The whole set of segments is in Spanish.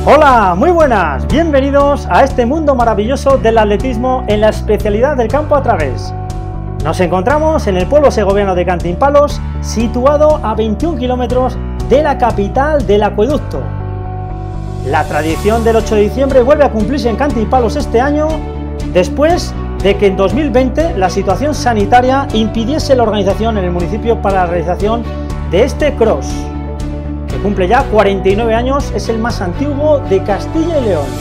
Hola, muy buenas, bienvenidos a este mundo maravilloso del atletismo en la especialidad del campo a través. Nos encontramos en el pueblo segoviano de Cantimpalos, situado a 21 kilómetros de la capital del acueducto. La tradición del 8 de diciembre vuelve a cumplirse en Cantimpalos este año, después de que en 2020 la situación sanitaria impidiese la organización en el municipio para la realización de este cross, que cumple ya 49 años, es el más antiguo de Castilla y León.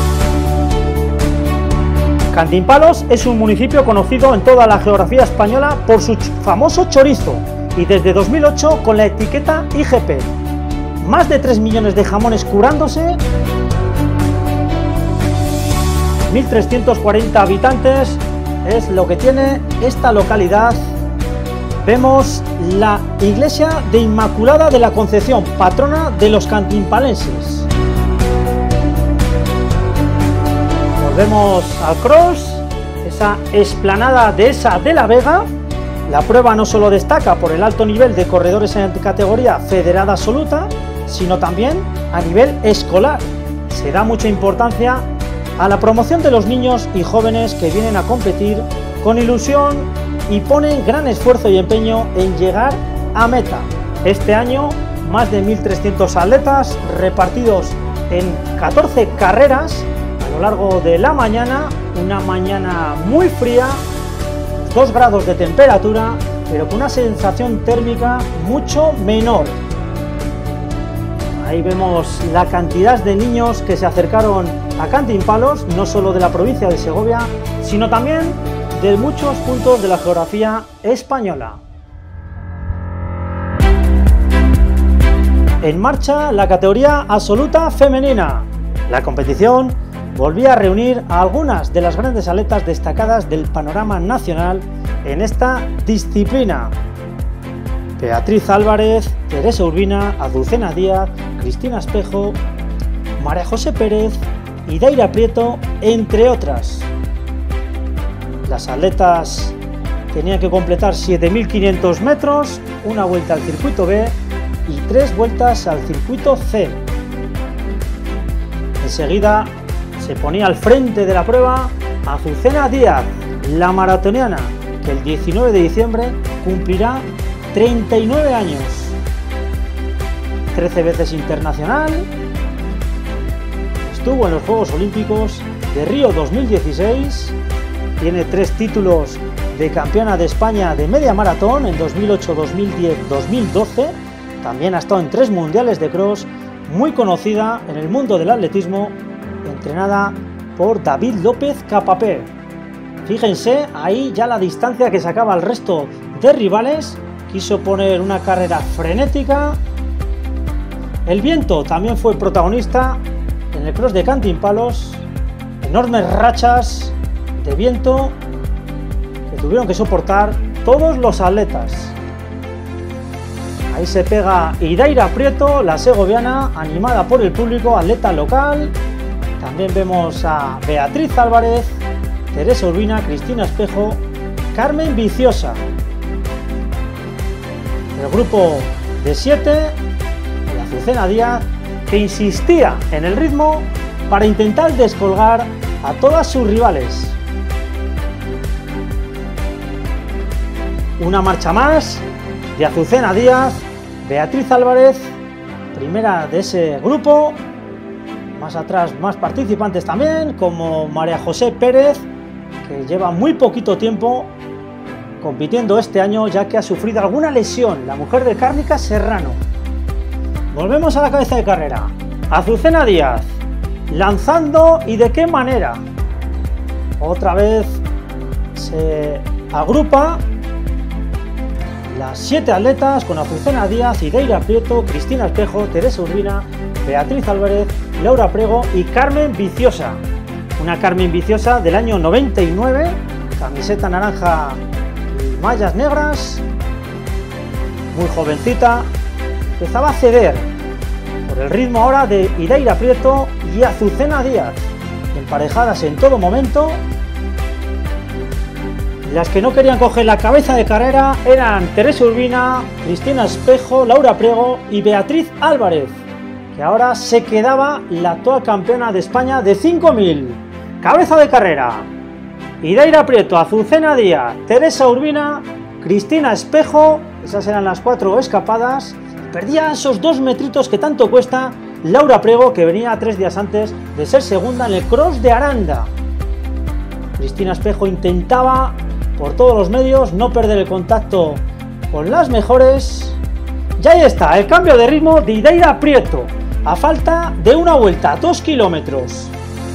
Cantimpalos es un municipio conocido en toda la geografía española por su famoso chorizo y desde 2008 con la etiqueta IGP. Más de 3 millones de jamones curándose, 1.340 habitantes es lo que tiene esta localidad. Vemos la iglesia de Inmaculada de la Concepción, patrona de los cantimpalenses. Volvemos al cross, esa explanada dehesa de la Vega. La prueba no solo destaca por el alto nivel de corredores en categoría federada absoluta, sino también a nivel escolar. Se da mucha importancia a la promoción de los niños y jóvenes que vienen a competir con ilusión y ponen gran esfuerzo y empeño en llegar a meta. Este año más de 1.300 atletas repartidos en 14 carreras a lo largo de la mañana, una mañana muy fría, 2 grados de temperatura, pero con una sensación térmica mucho menor. Ahí vemos la cantidad de niños que se acercaron a Cantimpalos, no solo de la provincia de Segovia, sino también de muchos puntos de la geografía española. En marcha la categoría absoluta femenina. La competición volvía a reunir a algunas de las grandes atletas destacadas del panorama nacional en esta disciplina. Beatriz Álvarez, Teresa Urbina, Azucena Díaz, Cristina Espejo, María José Pérez y Daira Prieto, entre otras. Las atletas tenían que completar 7.500 metros, una vuelta al circuito B y 3 vueltas al circuito C. Enseguida se ponía al frente de la prueba Azucena Díaz, la maratoniana, que el 19 de diciembre cumplirá 39 años. 13 veces internacional, estuvo en los Juegos Olímpicos de Río 2016, tiene 3 títulos de campeona de España de media maratón en 2008, 2010, 2012, también ha estado en 3 mundiales de cross, muy conocida en el mundo del atletismo, entrenada por David López Capapé. Fíjense ahí ya la distancia que sacaba al resto de rivales, quiso poner una carrera frenética. El viento también fue protagonista en el cross de Cantimpalos, enormes rachas de viento que tuvieron que soportar todos los atletas. Ahí se pega Idaira Prieto, la segoviana, animada por el público, atleta local. También vemos a Beatriz Álvarez, Teresa Urbina, Cristina Espejo, Carmen Viciosa. El grupo de 7, de Azucena Díaz, que insistía en el ritmo para intentar descolgar a todas sus rivales. Una marcha más de Azucena Díaz, Beatriz Álvarez, primera de ese grupo. Más atrás más participantes también, como María José Pérez, que lleva muy poquito tiempo compitiendo este año, ya que ha sufrido alguna lesión, la mujer de Cárnica Serrano. Volvemos a la cabeza de carrera. Azucena Díaz, lanzando, y de qué manera. Otra vez se agrupa las 7 atletas con Azucena Díaz, Idaira Prieto, Cristina Espejo, Teresa Urbina, Beatriz Álvarez, Laura Prego y Carmen Viciosa. Una Carmen Viciosa del año 99, camiseta naranja y mallas negras, muy jovencita, empezaba a ceder por el ritmo ahora de Idaira Prieto y Azucena Díaz, emparejadas en todo momento. Las que no querían coger la cabeza de carrera eran Teresa Urbina, Cristina Espejo, Laura Prego y Beatriz Álvarez, que ahora se quedaba la actual campeona de España de 5000. Cabeza de carrera: Idaira Prieto, Azucena Díaz, Teresa Urbina, Cristina Espejo. Esas eran las 4 escapadas. Perdía esos 2 metritos que tanto cuesta Laura Priego, que venía 3 días antes de ser segunda en el cross de Aranda. Cristina Espejo intentaba por todos los medios no perder el contacto con las mejores. Y ahí está el cambio de ritmo de Idaira Prieto, a falta de una vuelta, 2 kilómetros.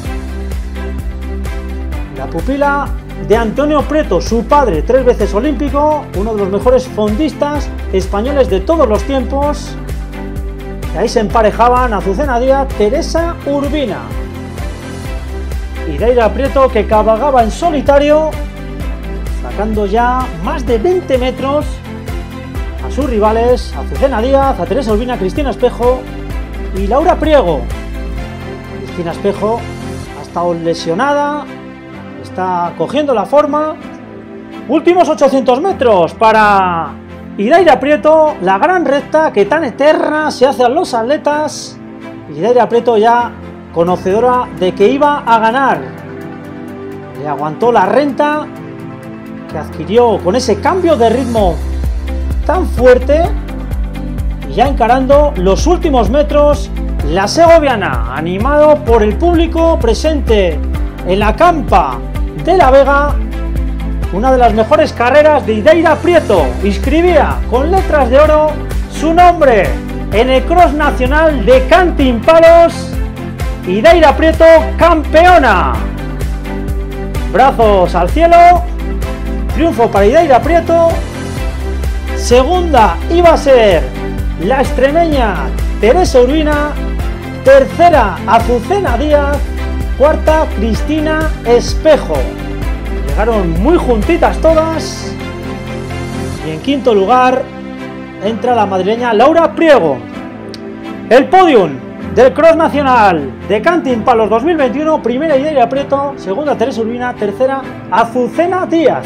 La pupila de Antonio Prieto, su padre, 3 veces olímpico, uno de los mejores fondistas españoles de todos los tiempos. Y ahí se emparejaban Azucena Díaz, Teresa Urbina. Idaira Prieto, que cabalgaba en solitario, sacando ya más de 20 metros a sus rivales, Azucena Díaz, a Teresa Urbina, Cristina Espejo y Laura Priego. Cristina Espejo ha estado lesionada, está cogiendo la forma. Últimos 800 metros para Idaira Prieto, la gran recta que tan eterna se hace a los atletas. Idaira Prieto ya conocedora de que iba a ganar. Le aguantó la renta que adquirió con ese cambio de ritmo tan fuerte. Y ya encarando los últimos metros, la segoviana, animado por el público presente en la campa de La Vega, una de las mejores carreras de Idaira Prieto. Inscribía con letras de oro su nombre en el cross nacional de Cantimpalos. Idaira Prieto, campeona. Brazos al cielo. Triunfo para Idaira Prieto. Segunda iba a ser la extremeña Teresa Urbina. Tercera, Azucena Díaz. Cuarta, Cristina Espejo. Llegaron muy juntitas todas. Y en quinto lugar entra la madrileña Laura Priego. El podium del cross nacional de Cantimpalos 2021: primera Idaira Prieto, segunda Teresa Urbina, tercera Azucena Díaz.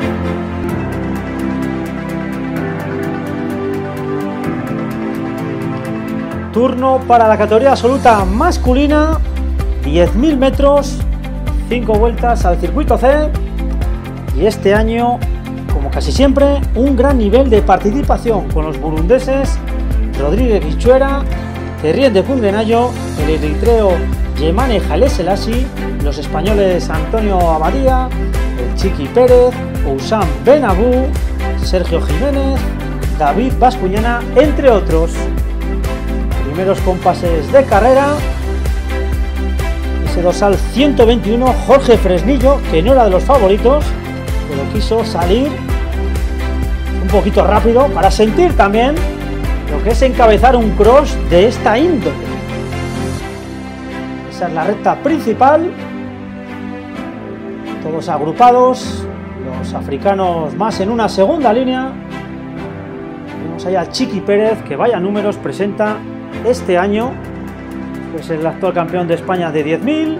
Turno para la categoría absoluta masculina, 10.000 metros, 5 vueltas al circuito C. Y este año, como casi siempre, un gran nivel de participación con los burundeses Rodríguez Bichuera, Terrien de Kungenayo, el eritreo Yemane Haile Selassie, los españoles Antonio Abadía, el Chiqui Pérez, Ousam Benabou, Sergio Jiménez, David Bascuñana, entre otros. Primeros compases de carrera. Ese dorsal 121, Jorge Fresnillo, que no era de los favoritos, pero quiso salir un poquito rápido para sentir también lo que es encabezar un cross de esta índole. Esa es la recta principal, todos agrupados, los africanos más en una segunda línea. Vemos ahí a Chiqui Pérez, que vaya números presenta este año, pues es el actual campeón de España de 10.000,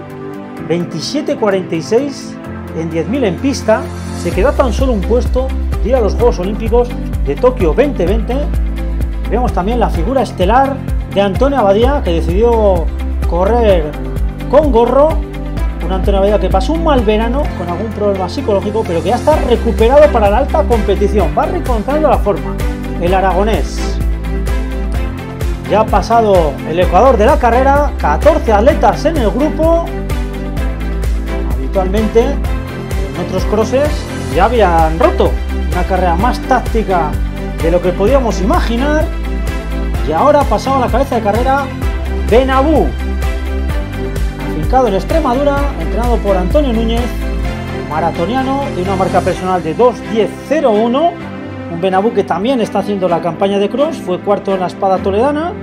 27.46 en 10.000 en pista. Se quedó tan solo un puesto de ir a los Juegos Olímpicos de Tokio 2020. Vemos también la figura estelar de Antonio Abadía, que decidió correr con gorro. Un Antonio Abadía que pasó un mal verano con algún problema psicológico, pero que ya está recuperado para la alta competición. Va reencontrando la forma. El aragonés. Ya ha pasado el ecuador de la carrera, 14 atletas en el grupo. Habitualmente en otros crosses ya habían roto. Una carrera más táctica de lo que podíamos imaginar. Y ahora ha pasado a la cabeza de carrera Benabou, afincado en Extremadura, entrenado por Antonio Núñez, maratoniano, de una marca personal de 2:10:01. Un Benabou que también está haciendo la campaña de cross, fue cuarto en la Espada Toledana,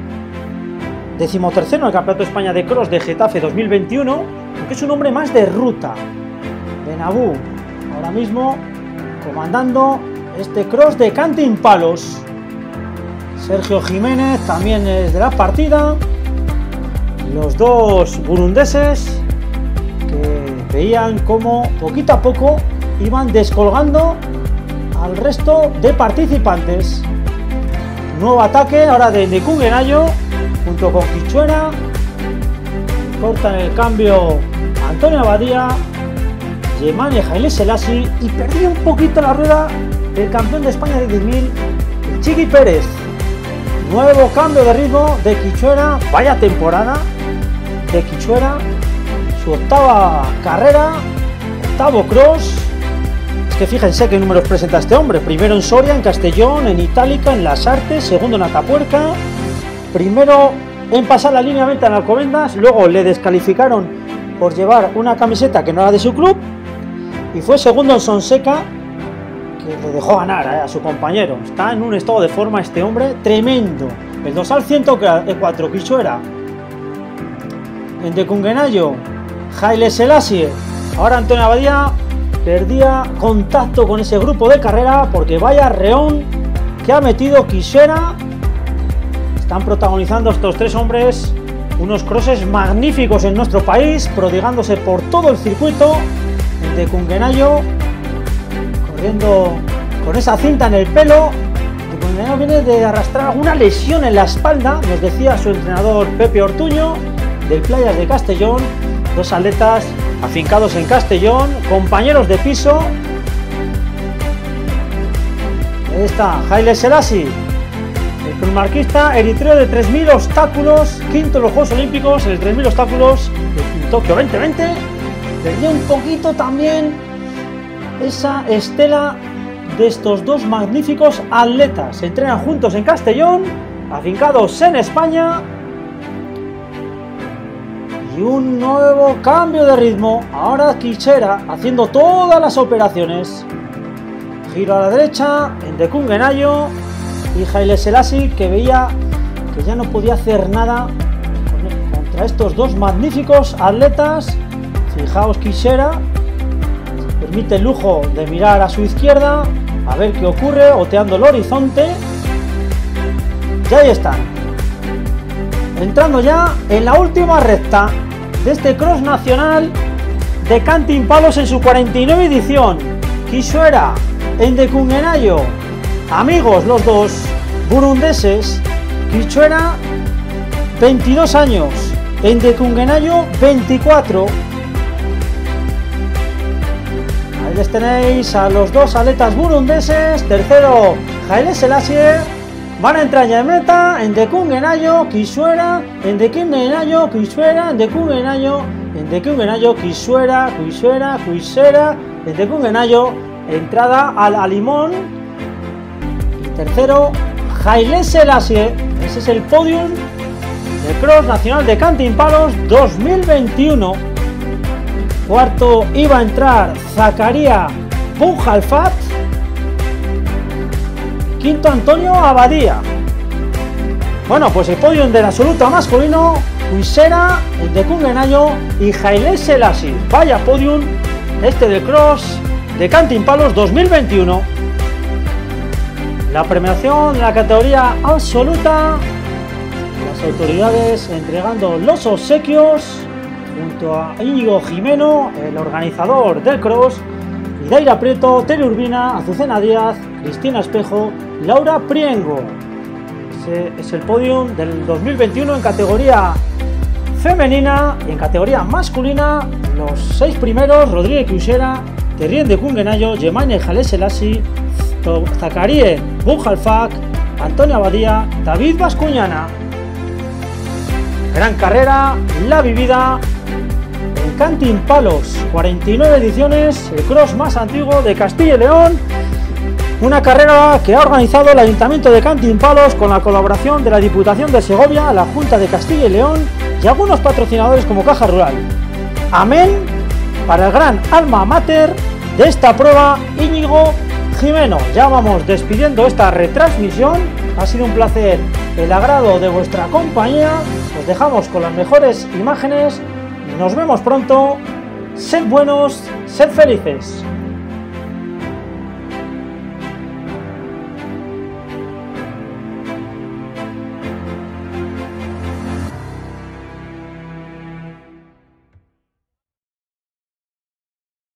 13º en el Campeonato de España de Cross de Getafe 2021, que es un hombre más de ruta. Benabou, ahora mismo comandando este cross de Cantimpalos. Sergio Jiménez también es de la partida. Los dos burundeses que veían cómo poquito a poco iban descolgando al resto de participantes. Nuevo ataque ahora de Kungenayo. junto con Quichuera. Cortan el cambio Antonio Abadía, Yemane Haile Selassie, y perdía un poquito la rueda el campeón de España de 10.000, el Chiqui Pérez. Nuevo cambio de ritmo de Quichuera, vaya temporada de Quichuera, su octava carrera, octavo cross. Es que fíjense qué números presenta este hombre: primero en Soria, en Castellón, en Itálica, en Las Artes, segundo en Atapuerca, primero en pasar la línea de meta en Alcobendas, luego le descalificaron por llevar una camiseta que no era de su club, y fue segundo en Sonseca, que le dejó ganar a su compañero. Está en un estado de forma este hombre tremendo. El dorsal 104, Quichuera. En Decunguenayo, Haile Selassie. Ahora Antonio Abadía perdía contacto con ese grupo de carrera, porque vaya reón que ha metido Quichuera. Están protagonizando estos tres hombres unos crosses magníficos en nuestro país, prodigándose por todo el circuito. En Decunguenayo, corriendo con esa cinta en el pelo. Decunguenayo viene de arrastrar alguna lesión en la espalda, nos decía su entrenador Pepe Ortuño, del Playas de Castellón. Dos atletas afincados en Castellón, compañeros de piso. Ahí está Haile Selassie, el primarquista eritreo de 3.000 obstáculos, quinto en los Juegos Olímpicos, en el 3.000 obstáculos en Tokio 2020. Perdió un poquito también esa estela de estos dos magníficos atletas. Se entrenan juntos en Castellón, afincados en España. Y un nuevo cambio de ritmo. Ahora Quichuera haciendo todas las operaciones. Giro a la derecha en Decunguenayo. Y Haile Selassie, que veía que ya no podía hacer nada contra estos dos magníficos atletas. Fijaos, Quichuera permite el lujo de mirar a su izquierda a ver qué ocurre, oteando el horizonte. Y ahí están, entrando ya en la última recta de este cross nacional de Cantimpalos en su 49 edición. Quichuera en Decunguenayo, amigos los dos burundeses. Quichuera 22 años, en Decunguenayo 24. Ahí les tenéis a los dos atletas burundeses. Tercero Haile Selassie. Van a entrar ya en meta en Decunguenayo, Quichuera, en Decunguenayo, Quichuera, en Decunguenayo, en Decunguenayo, Quichuera, Quichuera, Quichuera, en Decunguenayo, entrada al Alimón. Y tercero Haile Selassie. Ese es el podium del Cross Nacional de Cantimpalos 2021. Cuarto iba a entrar Zakaria Bunjalfat. Quinto Antonio Abadía. Bueno, pues el podium del absoluto masculino: Quichuera, el Decunguenayo y Haile Selassie. Vaya podium este del Cross de Cantimpalos 2021. La premiación de la categoría absoluta, las autoridades entregando los obsequios junto a Íñigo Jimeno, el organizador del Cross, y Daira Prieto, Tere Urbina, Azucena Díaz, Cristina Espejo, Laura Priengo. Ese es el podium del 2021 en categoría femenina. Y en categoría masculina, los 6 primeros: Rodríguez Quichuera, Terrien Decunguenayo, Yemane Haile Selassie, Zakaria Bunjalfat, Antonio Abadía, David Bascuñana. Gran carrera, la vivida en Cantimpalos, 49 ediciones, el cross más antiguo de Castilla y León. Una carrera que ha organizado el Ayuntamiento de Cantimpalos con la colaboración de la Diputación de Segovia, la Junta de Castilla y León y algunos patrocinadores como Caja Rural. Amén para el gran alma mater de esta prueba, Íñigo Jimeno. Ya vamos despidiendo esta retransmisión. Ha sido un placer el agrado de vuestra compañía. Os dejamos con las mejores imágenes. Nos vemos pronto. Sed buenos, sed felices.